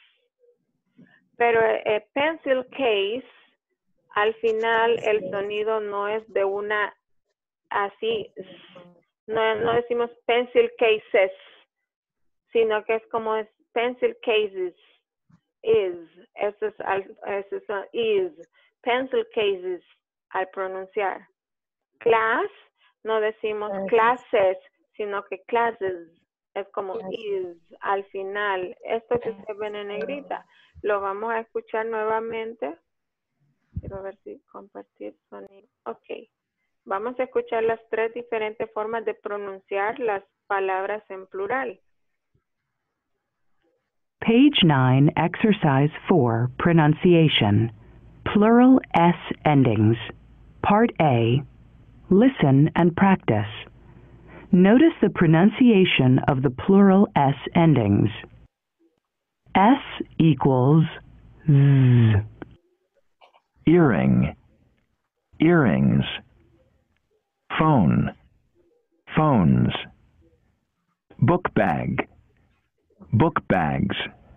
Pero pencil case, al final el sonido no es de una así, no decimos pencil cases, sino que es como es pencil cases, eso es is, pencil cases al pronunciar. Class, no decimos clases, sino que classes, es como is al final. Esto que se ve en negrita, lo vamos a escuchar nuevamente. Quiero ver si compartir sonido. Ok. Vamos a escuchar las 3 diferentes formas de pronunciar las palabras en plural. Page 9, Exercise 4, Pronunciation. Plural S endings. Part A. Listen and practice. Notice the pronunciation of the plural S endings. S equals Z. Earring, earrings. Phone, phones. Book bag, book bags.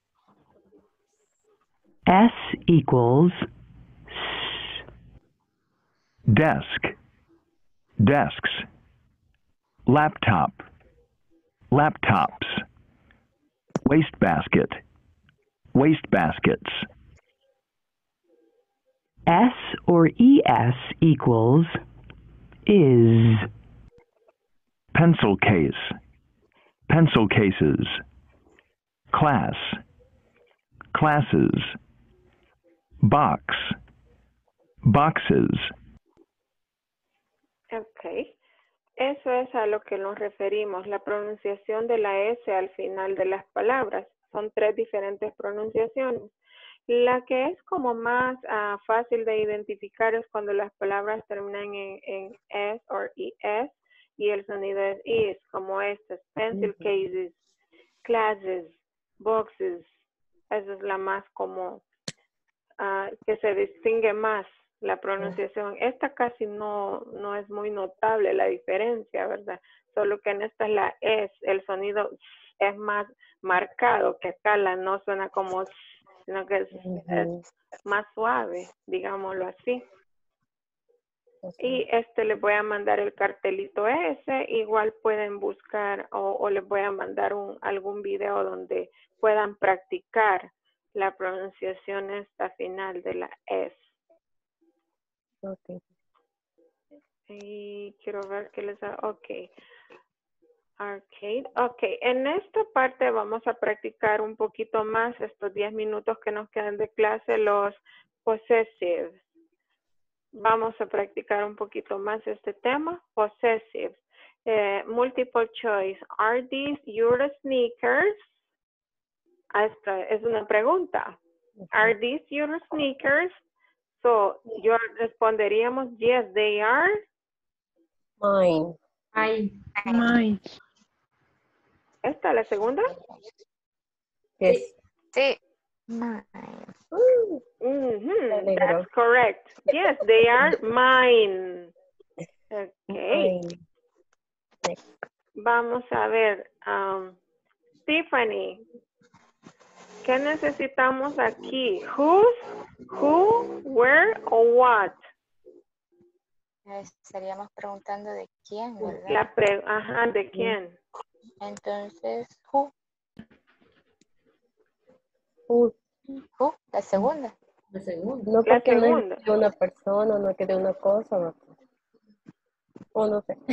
S equals S. Desk, desks. Laptop, laptops. Wastebasket, wastebaskets. S or ES equals is. Pencil case, pencil cases. Class, classes. Box, boxes. Ok. Eso es a lo que nos referimos, la pronunciación de la S al final de las palabras. Son 3 diferentes pronunciaciones. La que es como más fácil de identificar es cuando las palabras terminan en S o ES y el sonido es is, como estas, pencil cases, classes, boxes. Esa es la más como que se distingue más la pronunciación. Esta casi no es muy notable la diferencia, ¿verdad? Solo que en esta es la S, el sonido es más marcado, que acá la no suena como, sino que es más suave, digámoslo así. Y les voy a mandar el cartelito ese, igual pueden buscar o les voy a mandar algún video donde puedan practicar la pronunciación esta final de la S. Okay. Y quiero ver qué les da. Ok. Arcade. Ok. En esta parte vamos a practicar un poquito más estos 10 minutos que nos quedan de clase, los possessives. Vamos a practicar un poquito más este tema. Possessives. Multiple choice. Are these your sneakers? Esta es una pregunta. Are these your sneakers? So, yo responderíamos, yes, they are. Mine. Mine. ¿Esta es la segunda? Yes. Sí. Mine. That's correct. Yes, they are mine. Okay. Mine. Vamos a ver. Tiffany, ¿qué necesitamos aquí? Whose, who, where o what? Estaríamos preguntando de quién, ¿verdad? Ajá, ¿de quién? Entonces, who, Who. la segunda. La segunda. No, La porque no segunda. es de una persona, no es que de una cosa, ¿no? O no sé.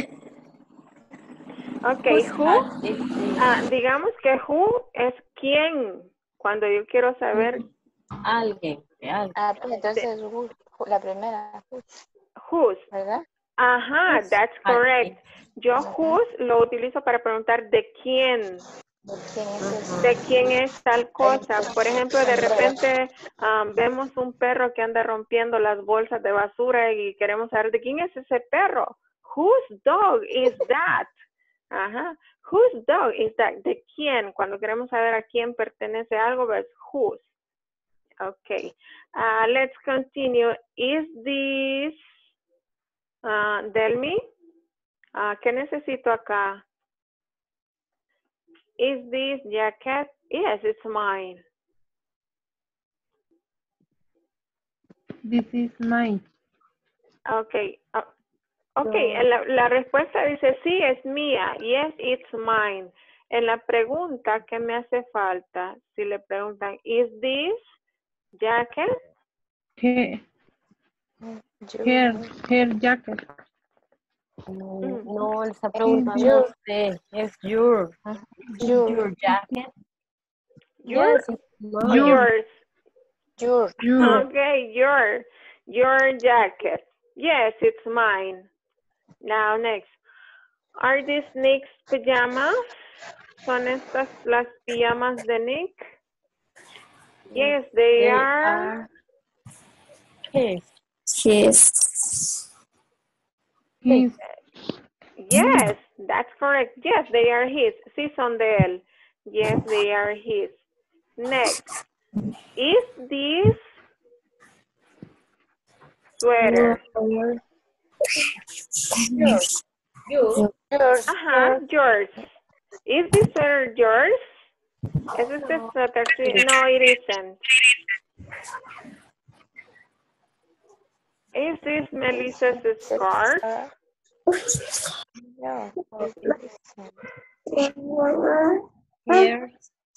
Ok, who, digamos que who es quién, cuando yo quiero saber. Alguien, de alguien. Pues entonces, who, la primera, Whose, ¿verdad? ajá, Whose. that's correct. Yo whose lo utilizo para preguntar de quién. ¿De quién es tal cosa? Por ejemplo, de repente vemos un perro que anda rompiendo las bolsas de basura y queremos saber de quién es ese perro. Whose dog is that? Ajá. Whose dog is that? ¿De quién? Cuando queremos saber a quién pertenece algo, ves whose. Okay. Let's continue. Is this Delmi? ¿Qué necesito acá? Is this jacket? Yes, it's mine. This is mine. Okay. Okay, la respuesta dice sí, es mía. Yes, it's mine. En la pregunta, ¿qué me hace falta? Si le preguntan, is this jacket? Her jacket. No, esa pregunta no sé. Es your jacket. Yours? Yes, Yours. Your. Okay, your jacket. Yes, it's mine. Now next. Are these Nick's pajamas? ¿Son estas las pijamas de Nick? Yes, they are. His. His. His. Yes, that's correct. Yes, they are his. Sí, son de él. Yes, they are his. Next. Is this sweater? Yours. Ajá, yours. Is this sweater yours? ¿Es este suéter? Sí. No, it isn't. Is this Melissa's scarf? No. Here.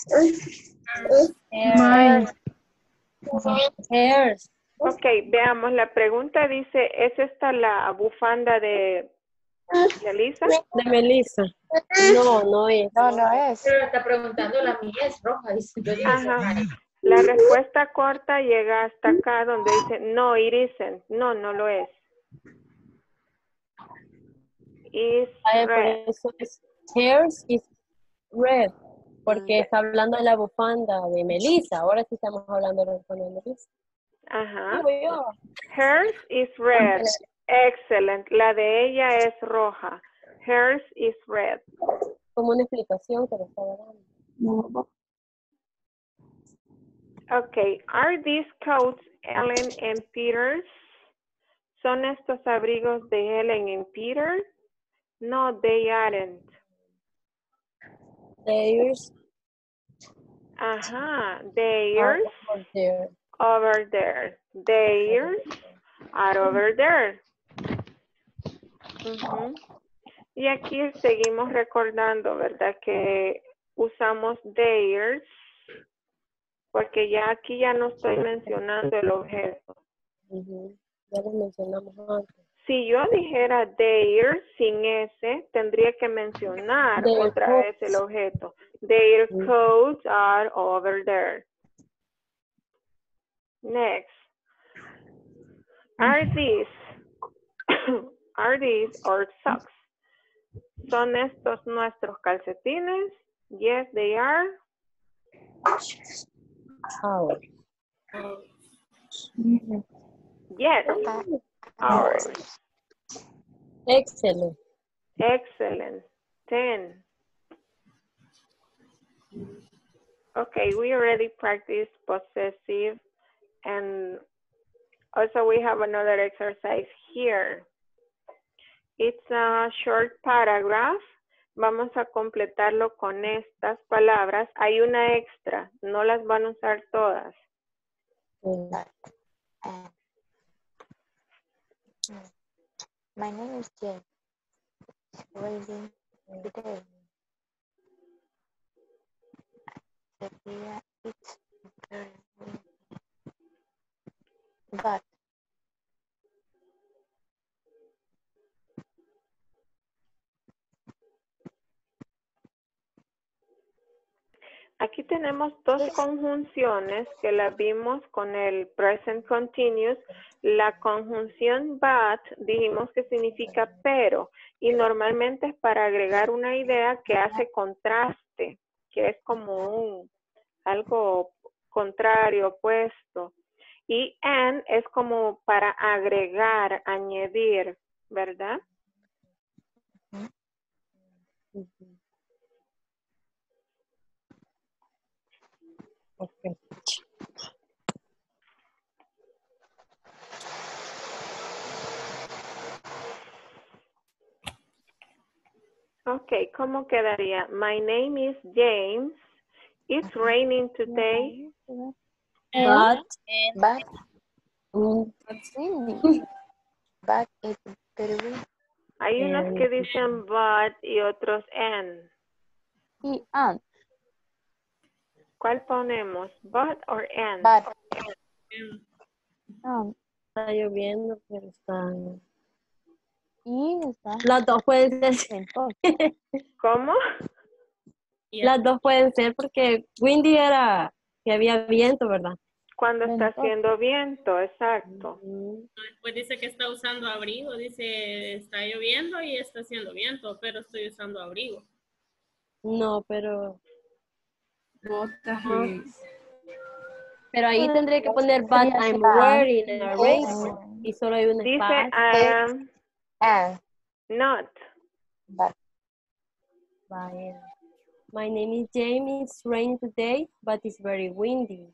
Mine. Hairs. Ok, veamos. La pregunta dice, ¿es esta la bufanda de Melissa? De Melissa. No, no es. No, no es. Pero está preguntando, la mía es roja. Yo dije, Ajá. La respuesta corta llega hasta acá donde dice, no, it isn't. No, no lo es. Is Por red. eso es hairs is red. Porque está hablando de la bufanda de Melissa. Ahora sí estamos hablando de la bufanda de Melissa. Ajá. Digo yo. Hers is red. Excellent. La de ella es roja. Hers is red. Como una explicación que le estaba dando. Okay. Are these coats Ellen and Peter's? ¿Son estos abrigos de Ellen and Peter? No, they aren't. Theirs Ajá. are Theirs over there. over there. Theirs are over there. Ujú. Y aquí seguimos recordando, ¿verdad? Que usamos theirs porque ya aquí ya no estoy mencionando el objeto. Ujú. Ya lo mencionamos antes. Si yo dijera theirs sin S, tendría que mencionar Their otra vez el objeto. Their coats are over there. Next. Are these our socks? ¿Son estos nuestros calcetines? Yes, they are. Ours. Yes, ours. Excellent. Excellent. 10. Okay, we already practiced possessive, and also we have another exercise here. It's a short paragraph. Vamos a completarlo con estas palabras. Hay una extra, no las van a usar todas. My name is Jane. It's raining today. Sevilla, it's very windy. But Aquí tenemos dos conjunciones que las vimos con el present continuous. La conjunción but dijimos que significa pero y normalmente es para agregar una idea que hace contraste, que es como algo contrario, opuesto. Y and es como para agregar, añadir, ¿verdad? Okay. Ok, ¿cómo quedaría? My name is James. It's raining today. But it's very windy. Hay unos que dicen but y otros and. Y and. ¿Cuál ponemos? But or and? But está lloviendo, pero está... Y está. Las dos pueden ser. ¿Cómo? Las dos pueden ser porque windy era que había viento, ¿verdad? Cuando está haciendo viento, exacto. Después dice que está usando abrigo, dice está lloviendo y está haciendo viento, pero estoy usando abrigo. No, pero... Pero ahí tendré que poner but I'm wearing a raincoat. Y solo hay un Dice espacio. And. Not. But. Vaya. My name is Jamie. It's raining today, but it's very windy.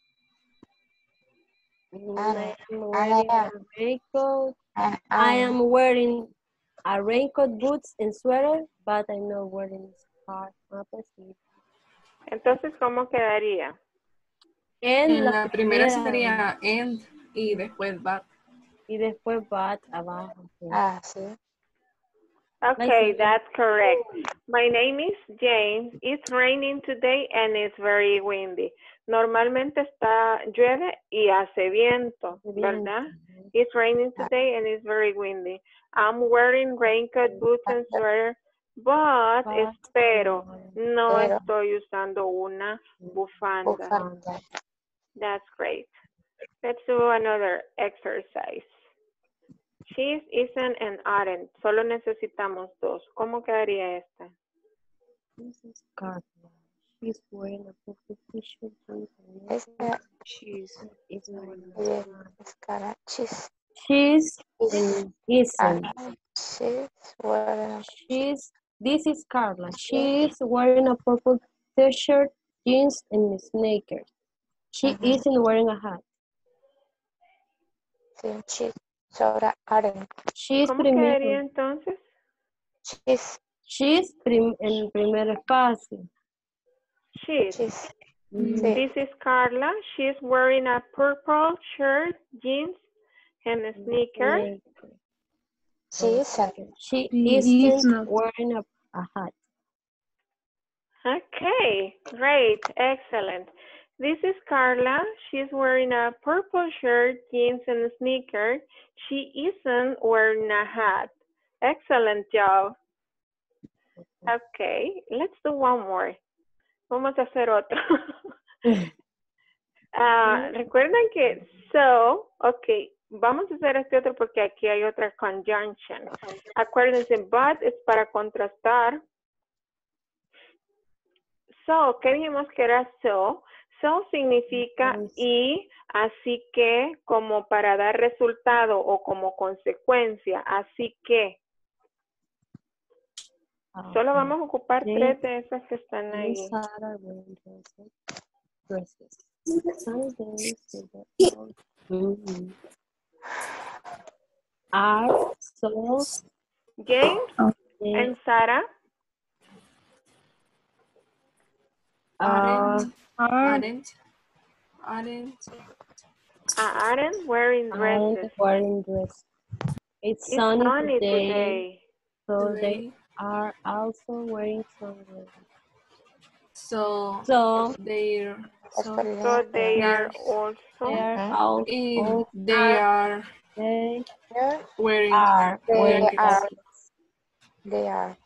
I am wearing a raincoat. I am wearing a raincoat, boots, and sweater, but I'm not wearing scarf. Entonces, ¿cómo quedaría? En la primera sería and y después but. Y después but abajo. Sí. Okay, that's correct. My name is James. It's raining today and it's very windy. Normalmente llueve y hace viento, ¿verdad? It's raining today and it's very windy. I'm wearing raincoat, boots, and sweater, but espero, no estoy usando una bufanda. That's great. Let's do another exercise. She's, isn't, and aren't. Solo necesitamos dos. ¿Cómo quedaría esta? She's wearing a purple t-shirt. She's isn't. This is Carla. She's wearing a purple t-shirt, jeans, and sneakers. She isn't wearing a hat. ¿Cómo quedaría entonces? She's en el primer espacio. She's. This is Carla. She's wearing a purple shirt, jeans, and sneakers. She isn't wearing a hat. Okay, great, excellent. This is Carla. She's wearing a purple shirt, jeans, and sneakers. She isn't wearing a hat. Excellent job. Okay, let's do one more. Vamos a hacer otro. Recuerden que so, okay, vamos a hacer este otro porque aquí hay otra conjunction. Acuérdense, but es para contrastar. So, ¿qué dijimos que era so? So significa y, así que, como para dar resultado o como consecuencia, así que. Solo vamos a ocupar tres de esas que están ahí. Are, so, James and Sarah. Aren't wearing dresses. It's sunny today. So they are also wearing sunglasses. So they are also wearing jackets. They are.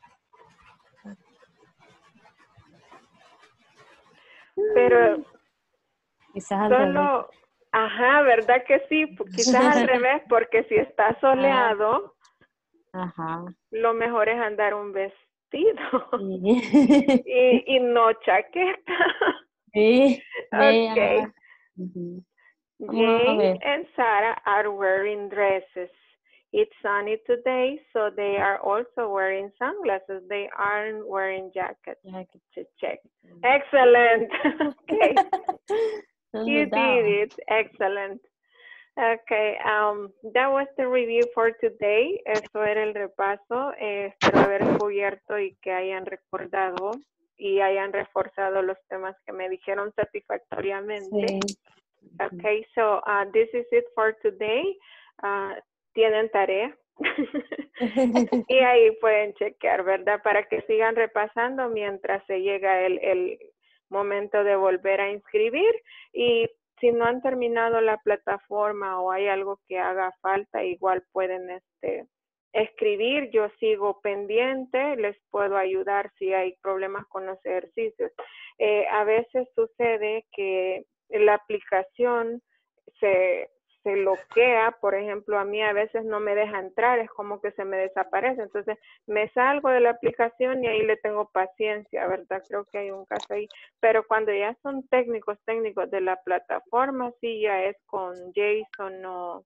Pero quizás solo, ajá, ¿verdad que sí? Quizás al revés, porque si está soleado, lo mejor es andar un vestido y no chaqueta. Sí. Okay. Jane and Sarah are wearing dresses. It's sunny today, so they are also wearing sunglasses. They aren't wearing jackets. Check. Excellent. Okay. You did it. Excellent. Okay. That was the review for today. Eso era el repaso. Espero haber cubierto y que hayan recordado y hayan reforzado los temas que me dijeron satisfactoriamente. Sí. Okay. So this is it for today. Tienen tarea y ahí pueden chequear, ¿verdad? Para que sigan repasando mientras se llega el momento de volver a inscribir. Y si no han terminado la plataforma o hay algo que haga falta, igual pueden escribir. Yo sigo pendiente, les puedo ayudar si hay problemas con los ejercicios. A veces sucede que la aplicación se se bloquea, por ejemplo, a mí a veces no me deja entrar, es como que se me desaparece, entonces me salgo de la aplicación y ahí le tengo paciencia, ¿verdad? Creo que hay un caso ahí, pero cuando ya son técnicos de la plataforma, sí ya es con Jason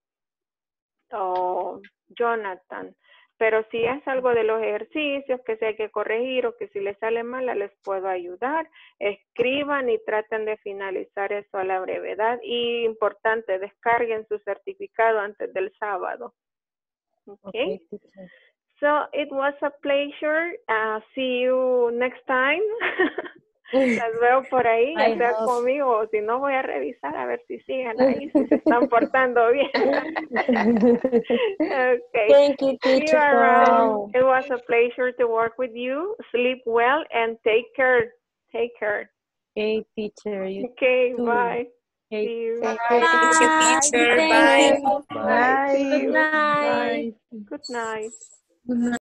o Jonathan. Pero si es algo de los ejercicios que si hay que corregir o que si les sale mal, les puedo ayudar. Escriban y traten de finalizar eso a la brevedad. Y importante, descarguen su certificado antes del sábado. Okay. So it was a pleasure. See you next time. Las veo por ahí, ya sea conmigo, o si no voy a revisar a ver si siguen ahí, si se están portando bien. Okay. Thank you, See you teacher. around. It was a pleasure to work with you. Sleep well and take care. Take care. Okay, teacher. You Okay, too. bye. Okay. See you. Bye. Thank you, teacher. Thank Bye. you. Bye. See Good you. night. Good night. Good night.